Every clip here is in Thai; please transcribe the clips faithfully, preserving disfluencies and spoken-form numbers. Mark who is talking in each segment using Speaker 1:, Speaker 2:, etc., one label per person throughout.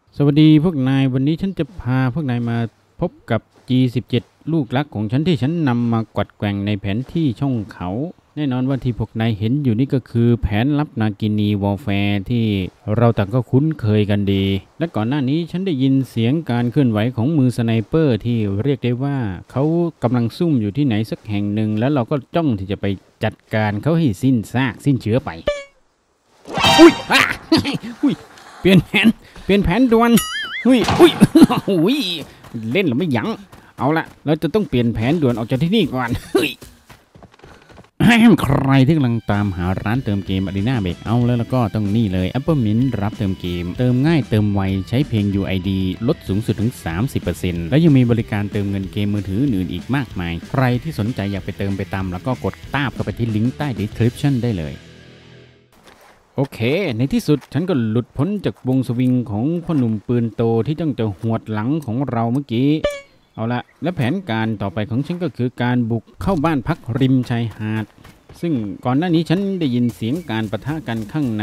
Speaker 1: สวัสดีพวกนายวันนี้ฉันจะพาพวกนายมาพบกับ จี สิบเจ็ด ลูกรักของฉันที่ฉันนำมากวัดแกว่งในแผนที่ช่องเขาแน่นอนว่าที่พวกนายเห็นอยู่นี่ก็คือแผนลับนากินีวอลแฟร์ที่เราต่างก็คุ้นเคยกันดีและก่อนหน้านี้ฉันได้ยินเสียงการเคลื่อนไหวของมือสไนเปอร์ที่เรียกได้ว่าเขากำลังซุ่มอยู่ที่ไหนสักแห่งหนึ่งแล้วเราก็จ้องที่จะไปจัดการเขาให้สิ้นซากสิ้นเชื้อไปอุ้ยอ่ะอุ้ยเปลี่ยนแผนเปลี่ยนแผนด่วนอุ้ยอุ้ยอุ้ยเล่นหรือไม่ยั้งเอาละเราจะต้องเปลี่ยนแผนด่วนออกจากที่นี่ก่อนเฮ้ยให้ใครที่กำลังตามหาร้านเติมเกม Arena Breakout แล้วแล้วก็ต้องนี่เลย Apple Mint รับเติมเกมเติมง่ายเติมไวใช้เพียง ยู ไอ ดี ลดสูงสุดถึง สามสิบเปอร์เซ็นต์ และยังมีบริการเติมเงินเกมมือถืออื่นอีกมากมายใครที่สนใจอยากไปเติมไปตามแล้วก็กดตามเข้าไปที่ลิงก์ใต้ description ได้เลยโอเคในที่สุดฉันก็หลุดพ้นจากวงสวิงของพ่อหนุ่มปืนโตที่ต้องจะหวดหลังของเราเมื่อกี้เอาละและแผนการต่อไปของฉันก็คือการบุกเข้าบ้านพักริมชายหาดซึ่งก่อนหน้านี้ฉันได้ยินเสียงการปะทะกันข้างใน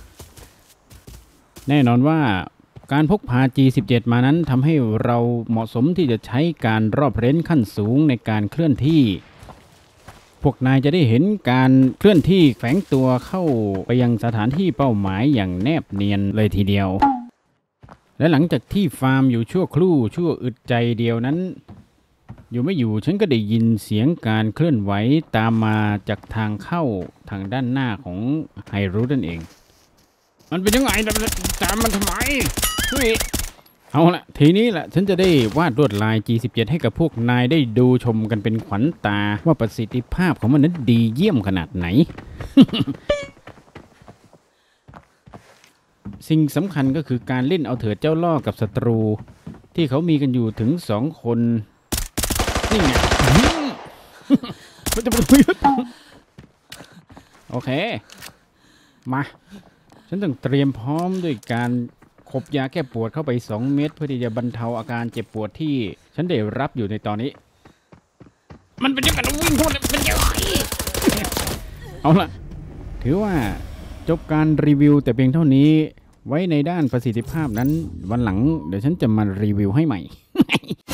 Speaker 1: แน่นอนว่าการพกพา จี สิบเจ็ด มานั้นทำให้เราเหมาะสมที่จะใช้การรอบเร้นขั้นสูงในการเคลื่อนที่พวกนายจะได้เห็นการเคลื่อนที่แฝงตัวเข้าไปยังสถานที่เป้าหมายอย่างแนบเนียนเลยทีเดียวและหลังจากที่ฟาร์มอยู่ชั่วครู่ชั่วอึดใจเดียวนั้นอยู่ไม่อยู่ฉันก็ได้ยินเสียงการเคลื่อนไหวตามมาจากทางเข้าทางด้านหน้าของไฮรูทนั่นเองมันเป็นยังไงตามมันทำไมเฮ้ยเอาละทีนี้แหละฉันจะได้วาดลวดลาย จี สิบเจ็ด ให้กับพวกนายได้ดูชมกันเป็นขวัญตาว่าประสิทธิภาพของมันนั้นดีเยี่ยมขนาดไหน สิ่งสำคัญก็คือการเล่นเอาเถิดเจ้าล่อกับศัตรูที่เขามีกันอยู่ถึงสองคนนี่ไง โอเคมาฉันต้องเตรียมพร้อมด้วยการขบยาแก้ปวดเข้าไปสองเม็ดเพื่อที่จะบรรเทาอาการเจ็บปวดที่ฉันได้รับอยู่ในตอนนี้มันเป็นยังไงวิ่งโคตรเป็นยังไงเอาล่ะถือว่าจบการรีวิวแต่เพียงเท่านี้ไว้ในด้านประสิทธิภาพนั้นวันหลังเดี๋ยวฉันจะมารีวิวให้ใหม่